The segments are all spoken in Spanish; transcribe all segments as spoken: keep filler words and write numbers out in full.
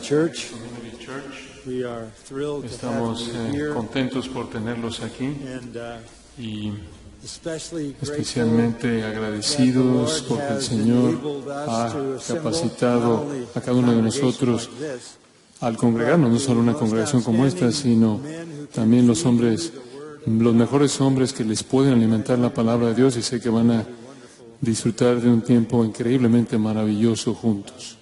Church. Community Church. We are thrilled to have Estamos you eh, here, contentos por tenerlos aquí and uh, y especially grateful especialmente agradecidos porque el Señor ha capacitado a cada uno de nosotros al congregarnos, no solo una congregación como esta, sino también los hombres, los mejores hombres que les pueden alimentar la palabra de Dios, y sé que van a disfrutar de un tiempo increíblemente maravilloso juntos.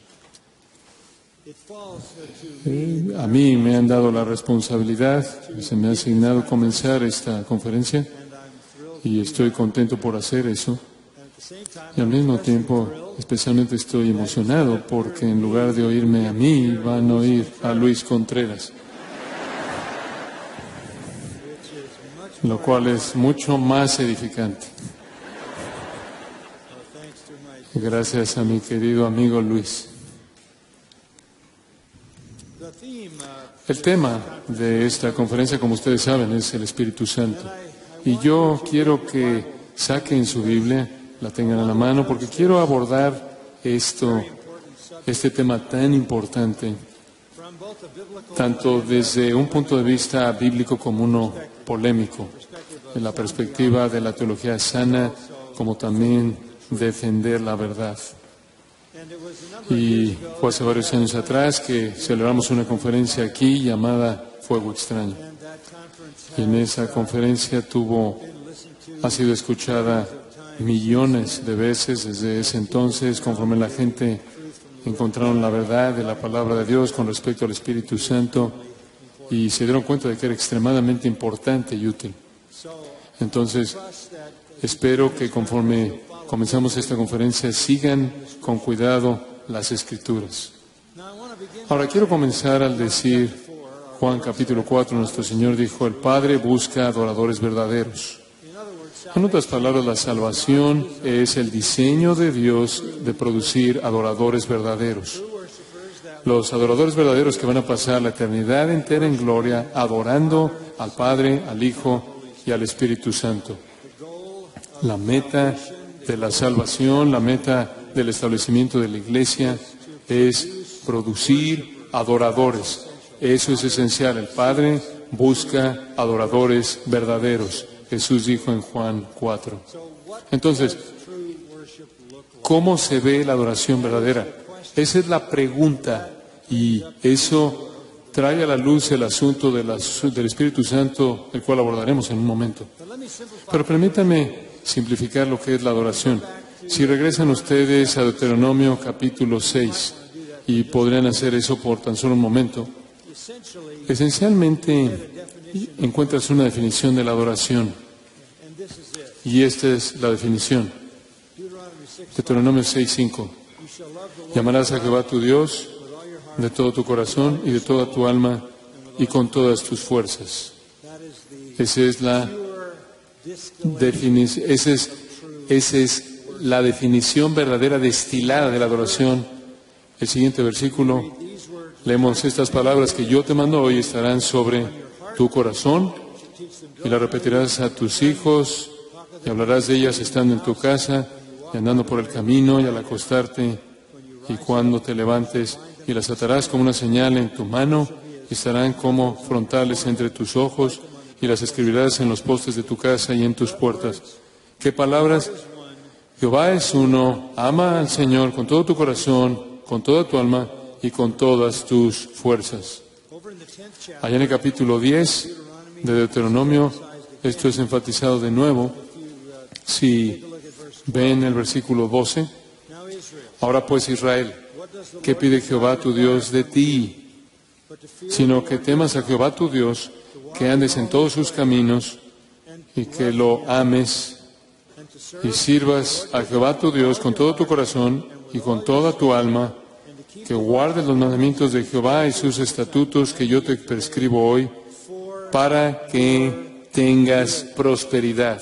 Eh, a mí me han dado la responsabilidad, se me ha asignado comenzar esta conferencia y estoy contento por hacer eso. Y al mismo tiempo, especialmente estoy emocionado porque en lugar de oírme a mí, van a oír a Luis Contreras, lo cual es mucho más edificante. Gracias a mi querido amigo Luis. El tema de esta conferencia, como ustedes saben, es el Espíritu Santo. Y yo quiero que saquen su Biblia, la tengan a la mano, porque quiero abordar esto, este tema tan importante, tanto desde un punto de vista bíblico como uno polémico, en la perspectiva de la teología sana, como también defender la verdad. Y fue hace varios años atrás que celebramos una conferencia aquí llamada Fuego Extraño. Y en esa conferencia tuvo, ha sido escuchada millones de veces desde ese entonces, conforme la gente encontraron la verdad de la palabra de Dios con respecto al Espíritu Santo y se dieron cuenta de que era extremadamente importante y útil. Entonces, espero que conforme comenzamos esta conferencia sigan con cuidado las Escrituras. Ahora quiero comenzar al decir Juan capítulo cuatro, nuestro Señor dijo, el Padre busca adoradores verdaderos. En otras palabras, la salvación es el diseño de Dios de producir adoradores verdaderos. Los adoradores verdaderos que van a pasar la eternidad entera en gloria, adorando al Padre, al Hijo y al Espíritu Santo. La meta de la salvación, la meta del establecimiento de la iglesia es producir adoradores. Eso es esencial. El Padre busca adoradores verdaderos. Jesús dijo en Juan cuatro. Entonces, ¿cómo se ve la adoración verdadera? Esa es la pregunta, y eso trae a la luz el asunto de la, del Espíritu Santo, el cual abordaremos en un momento. Pero permítanme simplificar lo que es la adoración. Si regresan ustedes a Deuteronomio capítulo seis, y podrían hacer eso por tan solo un momento, esencialmente encuentras una definición de la adoración, y esta es la definición. Deuteronomio seis cinco. Llamarás a Jehová tu Dios de todo tu corazón y de toda tu alma y con todas tus fuerzas. Esa es la definición, esa es, esa es la definición verdadera destilada de la adoración. El siguiente versículo, leemos estas palabras que yo te mando hoy estarán sobre tu corazón y las repetirás a tus hijos y hablarás de ellas estando en tu casa y andando por el camino y al acostarte y cuando te levantes, y las atarás como una señal en tu mano y estarán como frontales entre tus ojos y las escribirás en los postes de tu casa y en tus puertas. ¿Qué palabras? Jehová es uno, ama al Señor con todo tu corazón, con toda tu alma y con todas tus fuerzas. Allá en el capítulo diez de Deuteronomio, esto es enfatizado de nuevo. Si ven el versículo doce, ahora pues Israel, ¿qué pide Jehová tu Dios de ti? Sino que temas a Jehová tu Dios, que andes en todos sus caminos y que lo ames y sirvas a Jehová tu Dios con todo tu corazón y con toda tu alma, que guardes los mandamientos de Jehová y sus estatutos que yo te prescribo hoy, para que tengas prosperidad.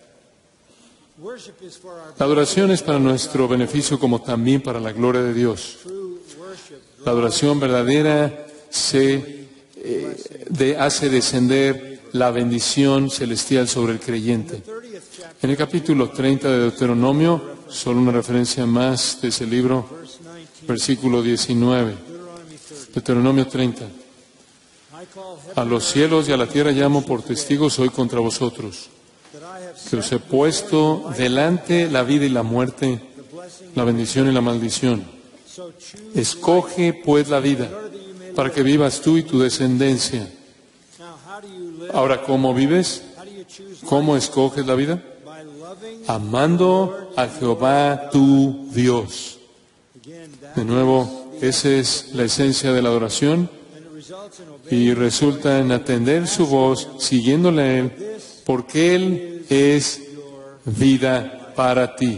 La adoración es para nuestro beneficio como también para la gloria de Dios. La adoración verdadera se eh, de, hace descender la bendición celestial sobre el creyente. En el capítulo treinta de Deuteronomio, solo una referencia más de ese libro, versículo diecinueve. Deuteronomio treinta. A los cielos y a la tierra llamo por testigos hoy contra vosotros, que os he puesto delante la vida y la muerte, la bendición y la maldición. Escoge pues la vida, para que vivas tú y tu descendencia. Ahora, ¿cómo vives? ¿Cómo escoges la vida? Amando a Jehová tu Dios. De nuevo, esa es la esencia de la adoración y resulta en atender su voz, siguiéndole a Él, porque Él es vida para ti.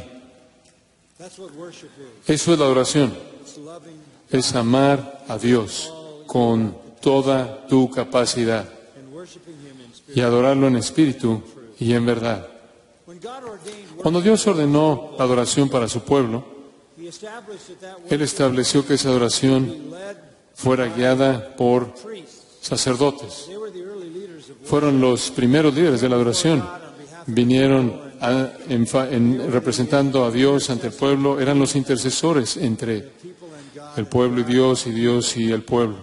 Eso es la adoración. Es amar a Dios con toda tu capacidad y adorarlo en espíritu y en verdad. Cuando Dios ordenó la adoración para su pueblo, Él estableció que esa adoración fuera guiada por sacerdotes. Fueron los primeros líderes de la adoración. Vinieron a, en, en, representando a Dios ante el pueblo, eran los intercesores entre el pueblo y Dios y Dios y el pueblo.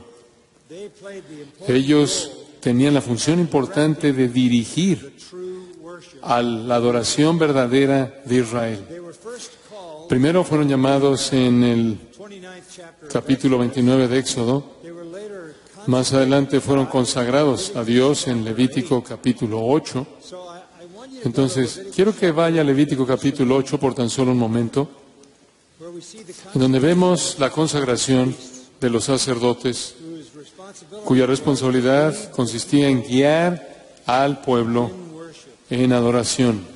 Ellos tenían la función importante de dirigir a la adoración verdadera de Israel. Primero fueron llamados en el capítulo veintinueve de Éxodo. Más adelante fueron consagrados a Dios en Levítico capítulo ocho. Entonces, quiero que vaya a Levítico capítulo ocho por tan solo un momento, en donde vemos la consagración de los sacerdotes, cuya responsabilidad consistía en guiar al pueblo en adoración.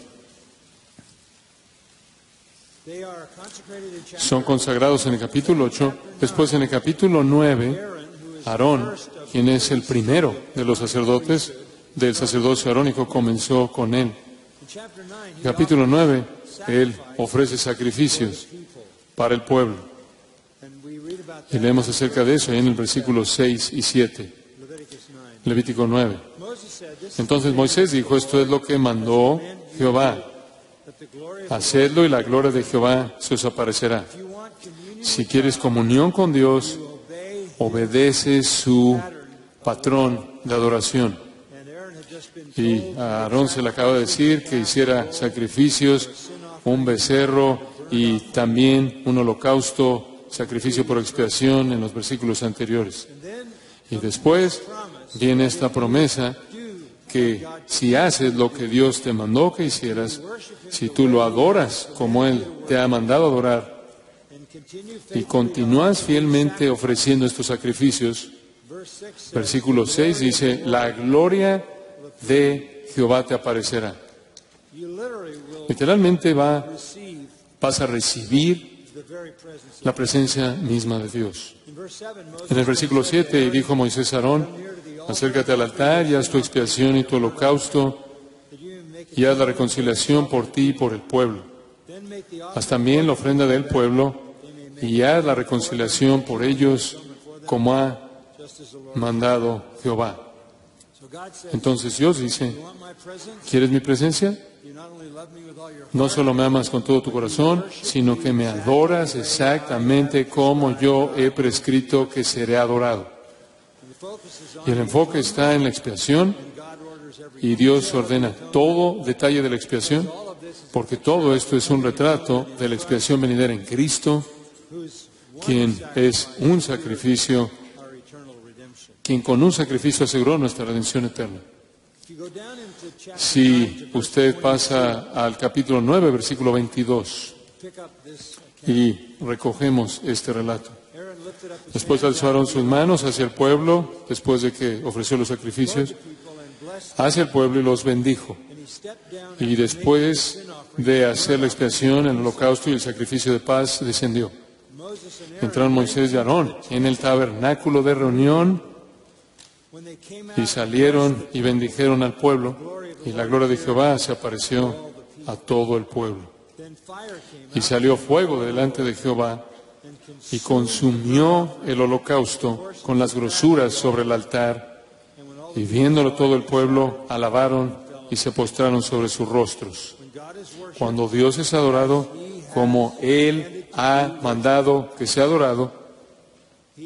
Son consagrados en el capítulo ocho. Después, en el capítulo nueve, Aarón, quien es el primero de los sacerdotes del sacerdocio arónico, comenzó con él. En el capítulo nueve, él ofrece sacrificios para el pueblo. Y leemos acerca de eso en el versículo seis y siete. Levítico nueve. Entonces Moisés dijo, esto es lo que mandó Jehová. Hacedlo y la gloria de Jehová se os aparecerá. Si quieres comunión con Dios, obedece su patrón de adoración. Y a Aarón se le acaba de decir que hiciera sacrificios, un becerro y también un holocausto, sacrificio por expiación en los versículos anteriores. Y después viene esta promesa que si haces lo que Dios te mandó que hicieras, si tú lo adoras como Él te ha mandado adorar y continúas fielmente ofreciendo estos sacrificios, versículo seis dice, la gloria de Jehová te aparecerá. Literalmente va, vas a recibir la presencia misma de Dios. En el versículo siete dijo Moisés a Aarón, acércate al altar y haz tu expiación y tu holocausto y haz la reconciliación por ti y por el pueblo. Haz también la ofrenda del pueblo y haz la reconciliación por ellos como ha mandado Jehová. Entonces Dios dice, ¿quieres mi presencia? No solo me amas con todo tu corazón, sino que me adoras exactamente como yo he prescrito que seré adorado. Y el enfoque está en la expiación, y Dios ordena todo detalle de la expiación, porque todo esto es un retrato de la expiación venidera en Cristo, quien es un sacrificio, quien con un sacrificio aseguró nuestra redención eterna. Si usted pasa al capítulo nueve, versículo veintidós, y recogemos este relato. Después alzó Aarón sus manos hacia el pueblo, después de que ofreció los sacrificios, hacia el pueblo y los bendijo. Y después de hacer la expiación, el holocausto y el sacrificio de paz, descendió. Entraron Moisés y Aarón en el tabernáculo de reunión y salieron y bendijeron al pueblo, y la gloria de Jehová se apareció a todo el pueblo. Y salió fuego delante de Jehová y consumió el holocausto con las grosuras sobre el altar, y viéndolo todo el pueblo, alabaron y se postraron sobre sus rostros. Cuando Dios es adorado como Él ha mandado que sea adorado,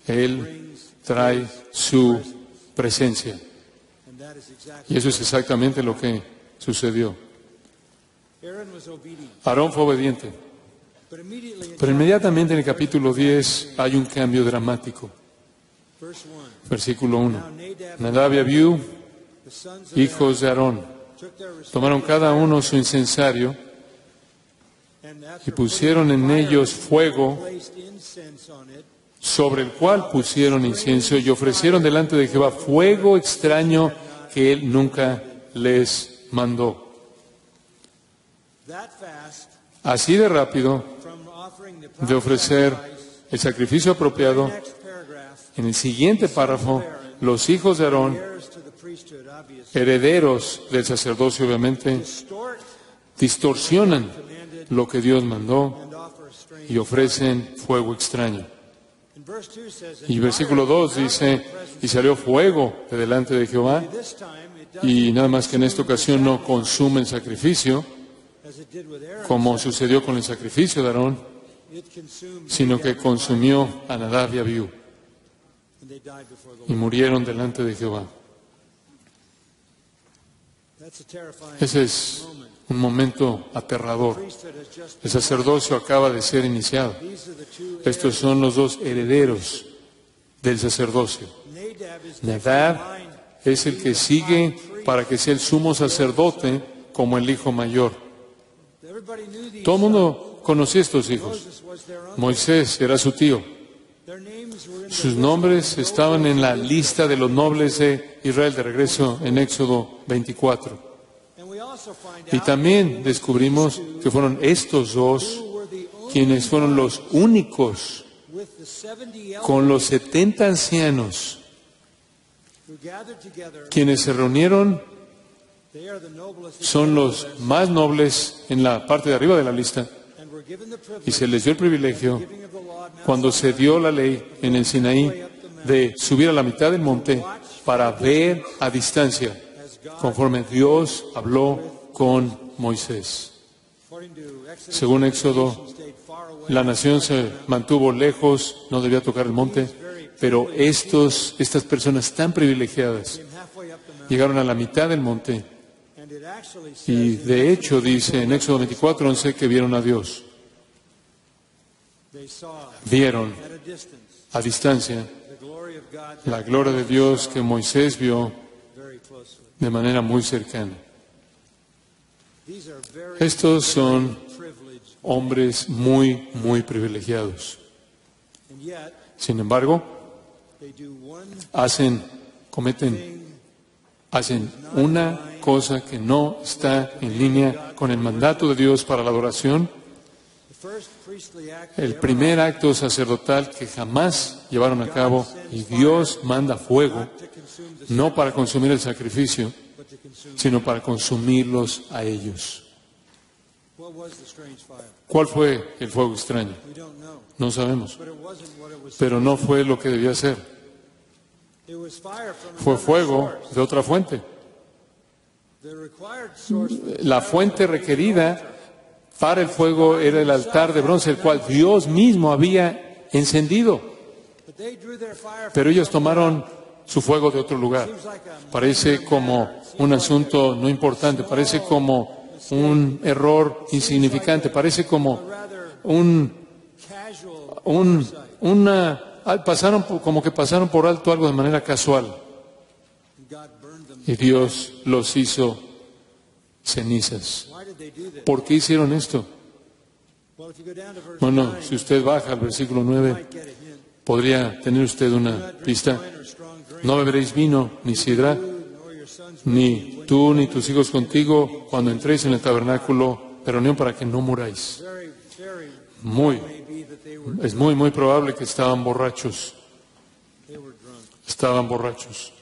Él trae su presencia. And that is exactly. Y eso es exactamente lo que sucedió. Aaron was obedient. Aarón fue obediente. But immediately in Pero inmediatamente en el capítulo diez hay un cambio dramático. verse one, Versículo uno. now Nadab, Nadab y Abiú, the sons of hijos de Aarón, Aaron, took their tomaron cada uno su incensario and after y pusieron en putting ellos fire, fuego, placed incense on it, sobre el cual pusieron incienso y ofrecieron delante de Jehová fuego extraño que él nunca les mandó. that fast Así de rápido, from offering the de proper ofrecer sacrifice, el sacrificio apropiado, next paragraph, en el siguiente párrafo, los hijos de Aarón, heirs to the priesthood, obviously, herederos del sacerdocio obviamente, distort distorsionan lo que Dios mandó and offer a strange. y ofrecen fuego extraño. And verse two says, Y versículo dos dice, y salió fuego de delante de Jehová, this time it does y nada más que en esta ocasión no consume el sacrificio, as it did with Aaron, como sucedió con el sacrificio de Aarón, it consumed sino que consumió a Nadab y Abiú, and they died before the y Lord. murieron delante de Jehová. That's a terrifying Ese es moment. un momento aterrador. Priesthood has just El sacerdocio acaba de ser iniciado. these are the two Estos son los dos herederos del sacerdocio. Nadab is Nadab line es el que sigue para que sea el sumo sacerdote como el hijo mayor. everybody knew these Todo el mundo conocía a estos hijos. Moses was their uncle. Moisés era su tío. Their names were in the Sus nombres estaban en la lista de los nobles de Israel de regreso en Éxodo veinticuatro. and we also find Y out también descubrimos que fueron estos dos who were the only quienes fueron los únicos with the seventy elders con los setenta ancianos who gathered together. quienes se reunieron. They are the noblest Son los más nobles en la parte de arriba de la lista and were given the y privilege se les dio el privilegio giving of the law at Mount cuando se dio la ley en el Sinaí de subir a la mitad del monte para ver a distancia as God, conforme Dios habló con Moisés. according to Exodus, Según Éxodo, nation stayed far away. la nación se mantuvo lejos, no debía tocar el monte, pero estos, estas personas tan privilegiadas Came halfway up the mountain, llegaron a la mitad del monte and it actually says y in de hecho dice en Éxodo veinticuatro once que vieron a Dios. they saw Vieron at a distance a distancia the glory of God la gloria de Dios que Moisés vio very closely. de manera muy cercana. These are very Estos son privileged, hombres muy, muy privilegiados. and yet Sin embargo, they do one hacen, cometen, thing hacen una cosa que no está en línea con el mandato de Dios para la adoración. the first priestly act El they primer acto sacerdotal que jamás llevaron a cabo, y Dios manda fuego, ever to consume the no para consumir el sacrificio, but to consume. sino para consumirlos a ellos. What was the strange fire? ¿Cuál fue el fuego extraño? We don't know, No sabemos, but it wasn't what it was. pero no fue lo que debía ser. It was fire from Fue another fuego source. de otra fuente. The required source was La fuente requerida para el fuego era el altar de bronce, el cual Dios mismo había encendido. but they drew their fire from Pero ellos tomaron su fuego de otro lugar. seems like a Parece como un asunto no importante, parece como un error insignificante, parece como rather un, casual un, oversight. una, ah, pasaron por- como que pasaron por alto algo de manera casual God burned them. y Dios los hizo cenizas. Why did they do that? ¿Por qué hicieron esto? Well, if you go down to verse Bueno, nine, si usted baja al versículo you nueve, might get a hint. podría tener usted Do una not drink pista. wine or strong drink, No beberéis vino ni sidra, food, nor your sons ni tú ni tus hijos contigo cuando entréis en el tabernáculo de reunión para que no muráis. very, very Muy, may be that they were es muy, muy probable que estaban borrachos, they were drunk. estaban borrachos.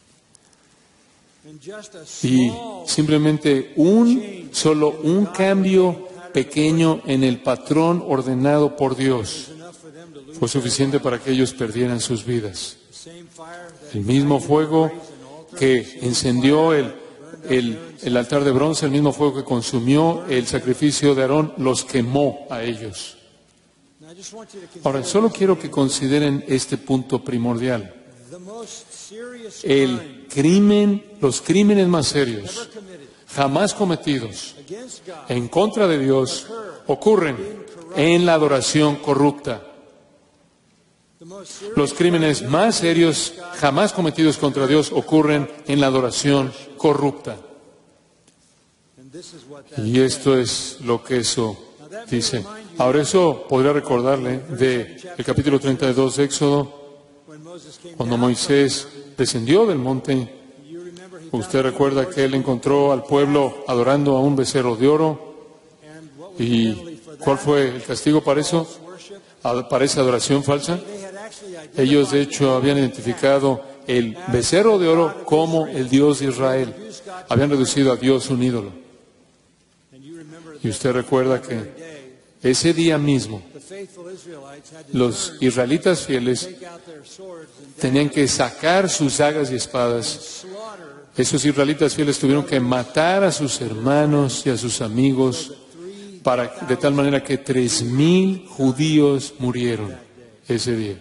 And just a Y small simplemente un, solo un cambio pequeño en el patrón ordenado por Dios was enough for them to lose fue suficiente para que ellos perdieran sus vidas. the same fire that El mismo fuego que encendió el, el, el altar de bronce, el mismo fuego que consumió el sacrificio de Aarón, los quemó a ellos. Now just want you to Ahora, consider solo quiero que consideren este punto primordial. the most serious El crime crimen, los crímenes más ever serios, committed jamás cometidos against God en contra de Dios, ocurren en la adoración corrupta. the most serious Los crímenes más serios jamás cometidos contra Dios ocurren en la adoración corrupta. and this is what that Y esto es lo que eso dice. Ahora, eso podría recordarle de el capítulo treinta y dos de Éxodo, when Moses came cuando down Moisés descendió del monte. you remember he Usted recuerda que él encontró al pueblo adorando a un becerro de oro. and what was the ¿Y penalty for that cuál fue el castigo para eso? worship A- Para esa adoración falsa. they had actually identified Ellos, de hecho, habían identificado el becerro de oro como el Dios de Israel. Habían reducido a Dios un ídolo. and you remember Y usted recuerda that que day ese día mismo the faithful Israelites had to los turn, israelitas fieles take out their swords and tenían que sacar sus dagas y espadas. slaughter Esos israelitas fieles tuvieron que matar a sus hermanos y a sus amigos para, de tal manera que tres mil judíos murieron ese día.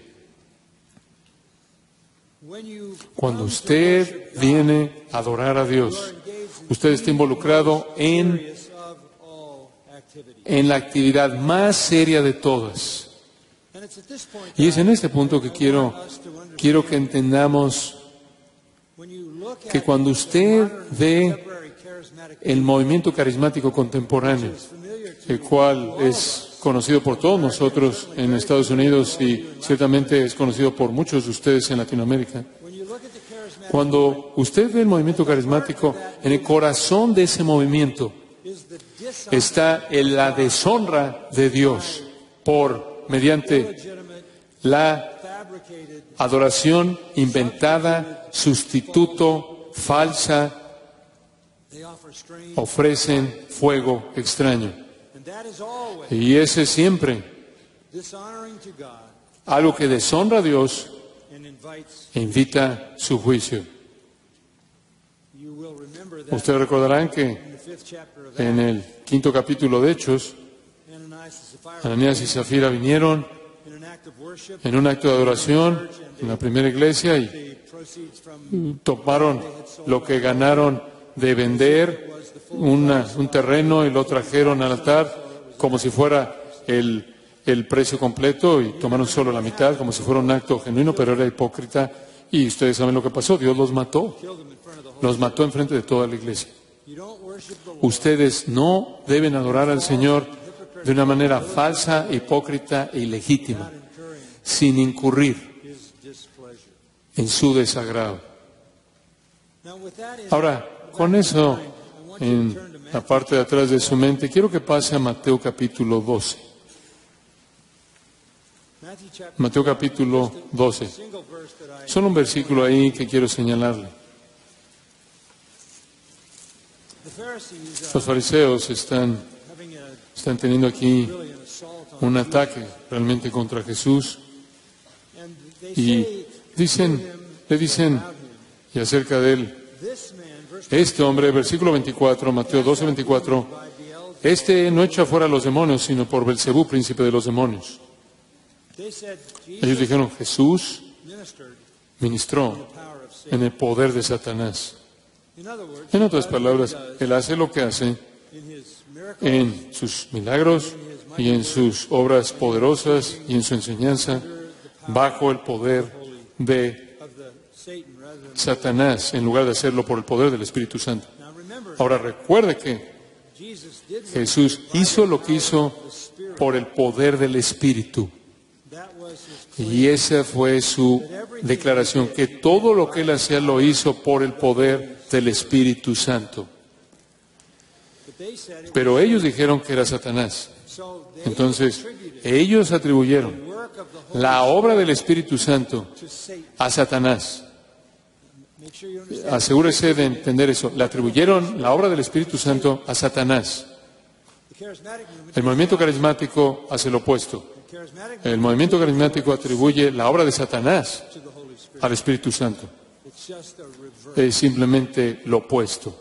when you Cuando usted viene a adorar a Dios, usted está involucrado en, serious of all activity en la actividad más seria de todas. and it's at this point Y es en este punto que quiero, quiero que entendamos when you look que at cuando usted ve contemporary charismatic el movimiento carismático contemporáneo, familiar to el cual es conocido por todos nosotros en Estados Unidos y ciertamente es conocido por muchos de ustedes en Latinoamérica. when you look at the charismatic Cuando usted ve el movimiento carismático, en el corazón de ese movimiento is the dishonor está en la deshonra de Dios por mediante legitimate la fabricated adoración inventada, sustituto, falsa, they offer strange ofrecen fuego extraño. and that is always Y ese es siempre dishonoring to God algo que deshonra a Dios and invites e invita su juicio. you will remember that Ustedes recordarán que in the fifth chapter of en el quinto capítulo de Hechos, Ananias and Sapphira Ananías y Zafira vinieron in an act of worship en un acto de adoración en la primera iglesia y the proceeds from tomaron lo que ganaron de vender una- un terreno y lo trajeron al altar como si fuera el, el precio completo y tomaron solo la mitad como si fuera un acto genuino, pero era hipócrita. Y ustedes saben lo que pasó, Dios los mató, killed them in front of the whole los mató enfrente de toda la iglesia. you don't worship the Lord Ustedes no deben adorar al Señor de una manera falsa, hipócrita e ilegítima, incurring sin incurrir his displeasure. en su desagrado. Now with that in Ahora, con eso en la parte de atrás de su mente, quiero que pase a Mateo capítulo doce. Matthew chapter Mateo capítulo doce. single verse that I Solo un versículo ahí que quiero señalarle. the Pharisees uh, Los fariseos están, having a están teniendo aquí really an assault on un ataque realmente contra Jesús and they y say dicen, le dicen, about him y acerca de él, this man verse este hombre, versículo veinticuatro, Mateo doce, veinticuatro, by Beelzebub. este no echa fuera a los demonios, sino por Belcebú, príncipe de los demonios. They said Ellos Jesus dijeron, Jesús ministered ministró the power of Satan. en el poder de Satanás. In other words, En he otras does what he palabras, does él hace lo que hace in his miracles en sus milagros y en sus obras poderosas y en su enseñanza bajo el poder de of the Satan rather than Satanás en lugar de hacerlo por el poder del Espíritu Santo. now remember Ahora recuerde que Jesus did what Jesús hizo lo que hizo the Spirit por el poder del Espíritu. that was his Y esa fue su declaración, que todo lo que él hacía lo hizo por el poder del Espíritu Santo. but they said it Pero ellos dijeron que era Satanás. so they Entonces, attributed ellos atribuyeron the work of the Holy la obra del Espíritu Santo to Satan. a Satanás. Make sure you understand. Asegúrese de entender eso. Le atribuyeron la obra del Espíritu Santo a Satanás. The charismatic movement, El movimiento carismático hace lo opuesto. the charismatic El movimiento carismático atribuye la obra de Satanás to the Holy Spirit. al Espíritu Santo. It's just a reverse. Es simplemente lo opuesto.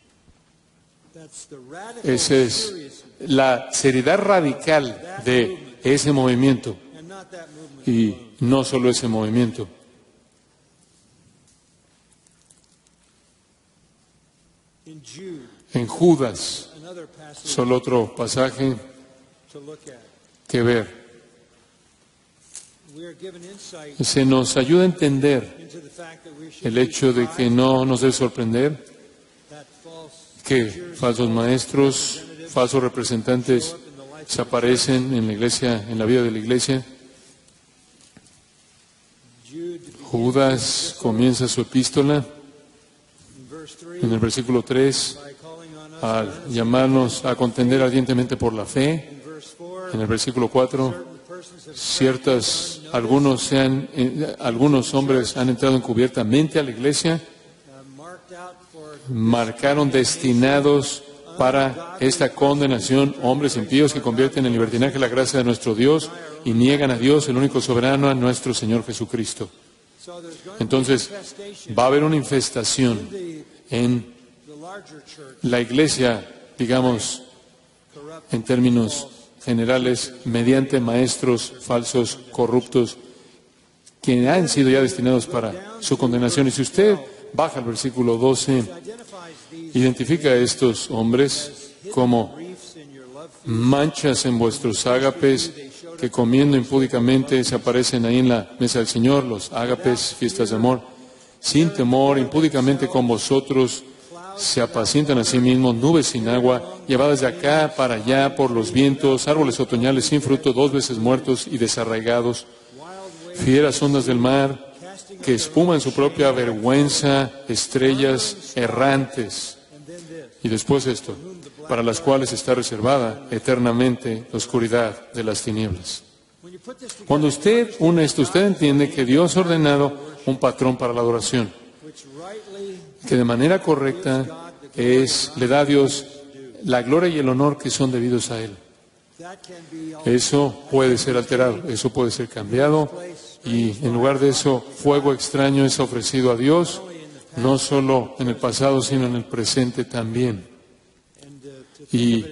That's the radical Esa es seriousness la seriedad radical de ese movimiento, and not that movement y alone. no solo ese movimiento. In Jude, En Judas, another passage solo otro pasaje to look at. que ver. We are given insight Se nos ayuda a entender into the fact that we should el be hecho de que no nos debe sorprender that false que teachers, falsos maestros, representatives falsos representantes show up in the life se of the aparecen en la iglesia, en la vida de la iglesia. Jude begins Judas comienza su epístola in verse three en el versículo tres by calling on us al earnestly llamarnos a contender ardientemente por la fe. in verse four. En el versículo cuatro, Certain persons have ciertas, unnoticed, algunos, se han, eh, algunos hombres han entrado encubiertamente a la iglesia, uh, marked out for marcaron destinados para esta condenación hombres impíos que convierten en libertinaje la gracia de nuestro Dios y niegan a Dios, el único soberano, a nuestro Señor Jesucristo. so there's going Entonces, to be infestation va a haber una infestación in en the, the larger church, la iglesia, digamos, corrupt en términos generales, mediante maestros falsos, corruptos, que han sido ya destinados para su condenación. Y si usted baja al versículo doce, identifies these identifica a estos hombres como briefs in your love feast. manchas en vuestros ágapes, que comiendo impúdicamente se aparecen ahí en la mesa del Señor, los ágapes, fiestas de amor, sin temor, impúdicamente con vosotros, se apacientan a sí mismos, nubes sin agua, llevadas de acá para allá por los vientos, árboles otoñales sin fruto, dos veces muertos y desarraigados, fieras ondas del mar, que espuman su propia vergüenza, estrellas errantes. And then this, Y después esto, para las cuales está reservada eternamente la oscuridad de las tinieblas. when you put this together, Cuando usted une esto, usted entiende que Dios ha ordenado un patrón para la adoración, which rightly que de manera correcta es, le da a Dios la gloria y el honor que son debidos a Él. that can be altered. Eso puede ser alterado, eso puede ser cambiado, y en lugar de eso, fuego extraño es ofrecido a Dios, no solo en el pasado, sino en el presente también. And uh, to Y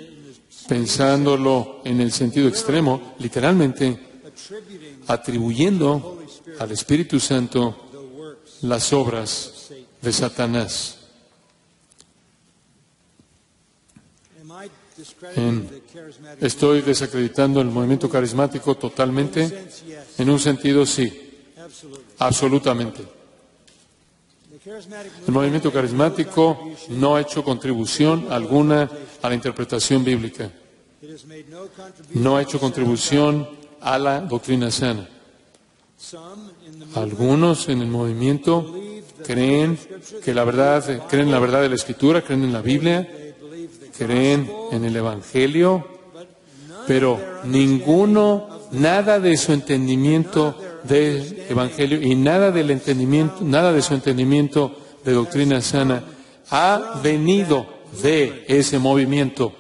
pensándolo en el sentido extremo, literalmente attributing atribuyendo al Espíritu Santo the works las obras de Satanás. am I discrediting the charismatic Estoy desacreditando el movimiento carismático totalmente. sense? Yes, En un sentido, sí, absolutely. absolutamente. The charismatic El movimiento carismático no ha hecho contribución alguna a la interpretación bíblica, it has made no contribution. no ha hecho contribución a la doctrina sana. Some in the movement Algunos en el movimiento creen que la verdad, creen en la verdad de la Escritura, creen en la Biblia, they believe the creen en el Evangelio, but none pero ninguno, nada de su entendimiento del Evangelio y nada del entendimiento, nada de su entendimiento de doctrina sana ha venido de ese movimiento.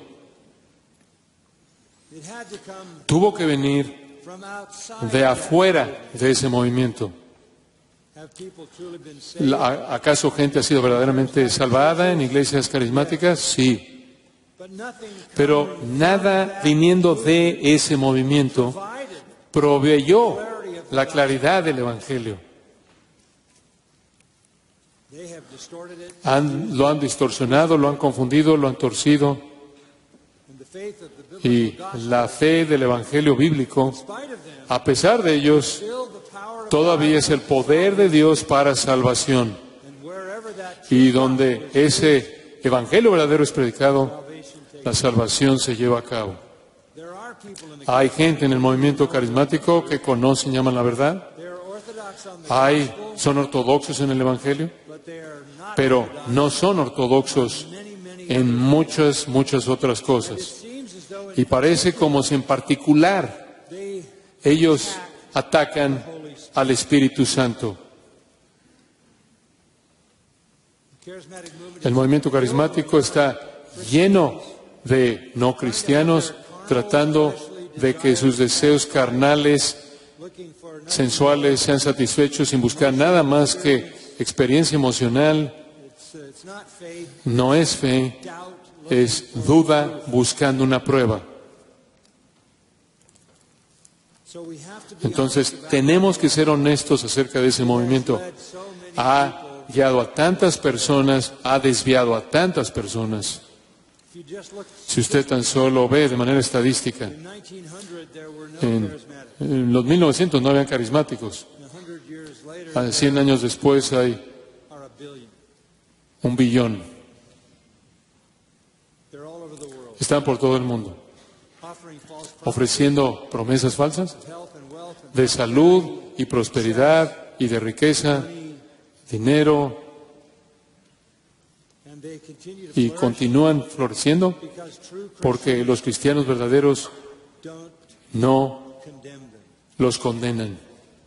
it had to come Tuvo que venir from outside. de afuera de ese movimiento. Have people truly been saved? La- ¿Acaso gente ha sido verdaderamente salvada en iglesias carismáticas? Sí. But nothing Pero nada viniendo de ese movimiento provided proveyó la claridad del Evangelio. they have distorted it, Han- lo han distorsionado, lo han confundido, lo han torcido. and the faith of the Y biblical gospel, la fe del Evangelio bíblico, in spite of them, a pesar de ellos, still the power of todavía God, es el poder de Dios para salvación. and wherever that Y true donde gospel is, ese Evangelio verdadero es predicado, salvation takes la salvación se lleva a cabo. There are people in the Hay gente en el movimiento carismático que conocen y llaman la verdad. they are orthodox on the Hay, gospel, son ortodoxos en el Evangelio, but they are not pero orthodox no son ortodoxos in many, many en muchas, muchas otras It cosas. seems as though Y parece como si en particular they ellos atacan al Espíritu Santo. charismatic movement El movimiento carismático está lleno de no cristianos tratando de que sus deseos carnales, looking for nothing. sensuales, sean satisfechos sin buscar nada más que experiencia emocional. It's, uh, it's not faith, No es fe, doubt, looking es duda buscando una prueba. So we have to be Entonces, honest about tenemos que ser honestos acerca de ese movimiento. led so many Ha people. guiado a tantas personas, ha desviado a tantas personas. If you just look, Si usted tan solo ve de manera estadística, in nineteen hundred there were no en, charismatics. en los mil novecientos no habían carismáticos. And a hundred years later, A cien años después hay there are a billion. un billón. They're all over the world, Están por todo el mundo, offering false promises ofreciendo promesas falsas of health and wealth and de salud y prosperidad y de riqueza, money, dinero, and they continue to y flourish continúan floreciendo because true porque Christians los cristianos verdaderos don't no condemn them. los condenan.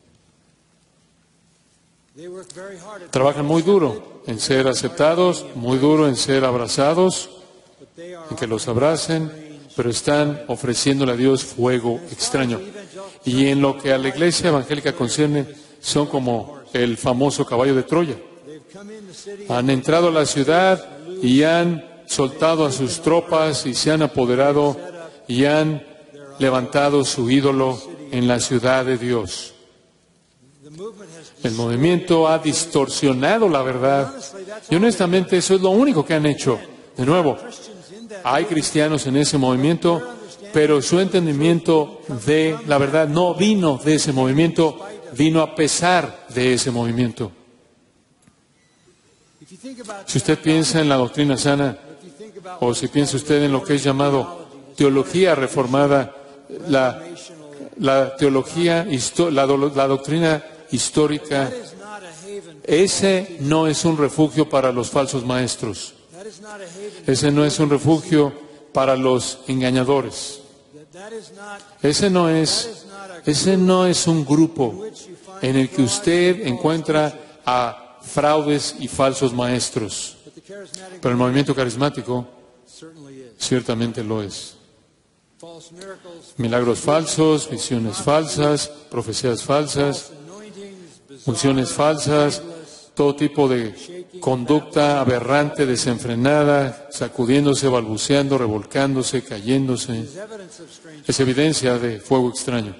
They work very hard at Trabajan muy duro en ser aceptados, muy duro en ser abrazados, but they are en que los abracen, pero están ofreciéndole a Dios fuego extraño. Y en lo que a la iglesia evangélica concierne, son como el famoso caballo de Troya. they've come in the city Han entrado a la ciudad y han soltado a sus tropas y se han apoderado y han levantado su ídolo en la ciudad de Dios. the movement has El movimiento ha distorsionado la verdad y honestamente eso es lo único que han hecho. De nuevo, Christians in that hay cristianos en ese movimiento, pero su entendimiento de la verdad no vino de ese movimiento, vino a pesar de ese movimiento. if you think about Si usted piensa en la doctrina sana, if you think about o si piensa usted en lo que es llamado teología reformada, la, la teología, histo- la, do- la doctrina histórica, that is not a haven ese no es un refugio para los falsos maestros. that is not a haven Ese no es un refugio para los engañadores. that, that is not Ese no that es, is not a ese no es un grupo which you find en el que fraud usted and false encuentra a fraudes y falsos maestros. teaching. But the charismatic Pero el movimiento carismático certainly is. ciertamente lo es. False miracles, Milagros falsos, visiones falsas, profecías falsas, false anointings, bizarre, funciones falsas, todo tipo de conducta aberrante, desenfrenada, sacudiéndose, balbuceando, revolcándose, cayéndose. is evidence of strange. Es evidencia de fuego extraño.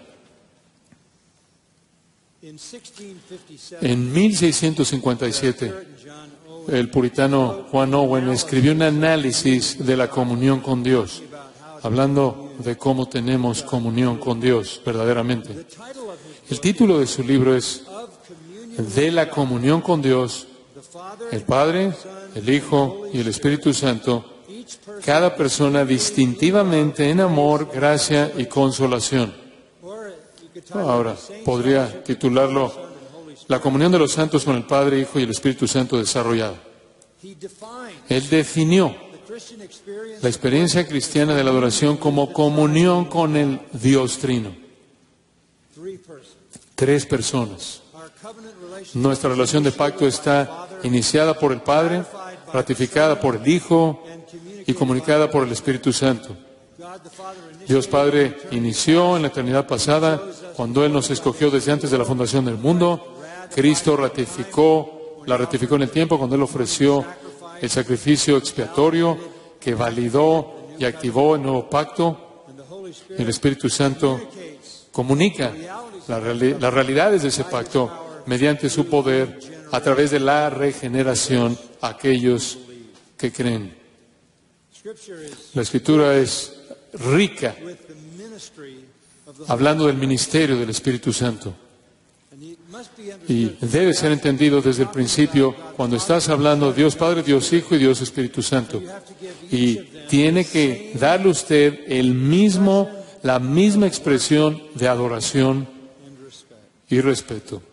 In sixteen fifty-seven, En mil seiscientos cincuenta y siete, Puritan John Owen el puritano Juan Owen escribió un análisis de la comunión con Dios, hablando de cómo tenemos comunión con Dios verdaderamente. the title of his El título de su libro es of communion, De la comunión con Dios, the Father, el Padre, el Hijo y el Espíritu Santo, each person, cada persona distintivamente en amor, gracia y consolación. or you could title Ahora, it the same podría fellowship titularlo of the Son and Holy Spirit. La comunión de los santos con el Padre, Hijo y el Espíritu Santo desarrollada. He defined Él definió the Christian experience la experiencia cristiana de la adoración como comunión con el Dios Trino. of three persons. Tres personas. Our covenant relationship Nuestra relación de pacto está iniciada por el Padre, ratificada por el Hijo and communicated y comunicada por el Espíritu Santo. God the Father initiated Dios Padre inició en la eternidad pasada, cuando Él nos escogió desde antes de la fundación del mundo. Cristo ratificó, la ratificó en el tiempo cuando Él ofreció el sacrificio expiatorio que validó y activó el nuevo pacto. and the Holy Spirit El Espíritu Santo communicates comunica la reali- las realidades de ese pacto mediante su poder a través de la regeneración a aquellos que creen. Scripture is La Escritura es rica with the ministry of the hablando del ministerio del Espíritu Santo. and it must be Y understood debe ser entendido desde el principio cuando estás hablando de Dios Padre, Dios Hijo y Dios Espíritu Santo. you have to give each Y of them tiene que darle usted el mismo, la misma expresión de adoración and respect. y respeto.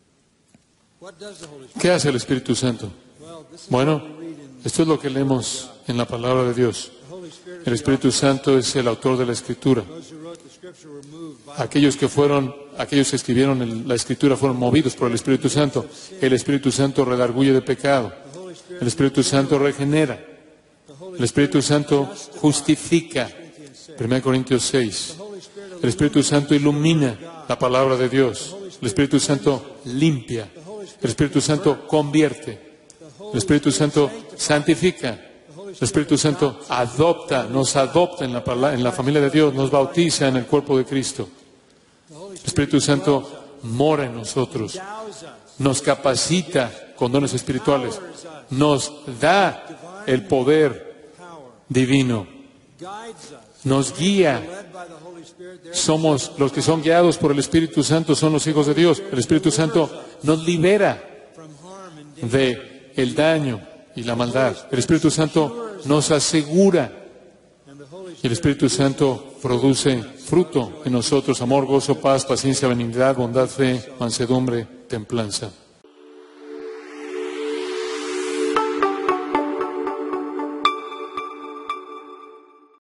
What does the Holy Spirit? ¿Qué hace el Espíritu Santo? Well, this is Bueno, what we read in esto es lo que leemos en la palabra de Dios. the Holy Spirit. El Espíritu Santo es el autor de la Escritura. Those who wrote the Scripture were moved by Aquellos que fueron, aquellos que escribieron el- la Escritura fueron movidos por el Espíritu Santo. El Espíritu Santo redarguye de pecado. the Holy Spirit. El Espíritu Santo regenera. The Holy El Espíritu Santo justifica. Corinthians six. primera Corintios seis. The Holy Spirit El Espíritu Santo ilumina la palabra de Dios. El Espíritu Santo limpia. El Espíritu Santo convierte. El Espíritu Santo santifica. El Espíritu Santo adopta, nos adopta en la, pala- en la familia de Dios, nos bautiza en el cuerpo de Cristo. El Espíritu Santo mora en nosotros, endows us, nos capacita con dones espirituales, nos da el poder power, divino, guides us. nos guía. Led by the Holy Spirit, there Somos los que son guiados por el Espíritu Santo, son los hijos de Dios. El Espíritu Santo nos libera from harm and danger. de el daño y la maldad. El Espíritu Santo nos asegura. And the Holy Y el Espíritu Santo produce fruto en nosotros: amor, gozo, paz, paciencia, benignidad, bondad, fe, mansedumbre, templanza.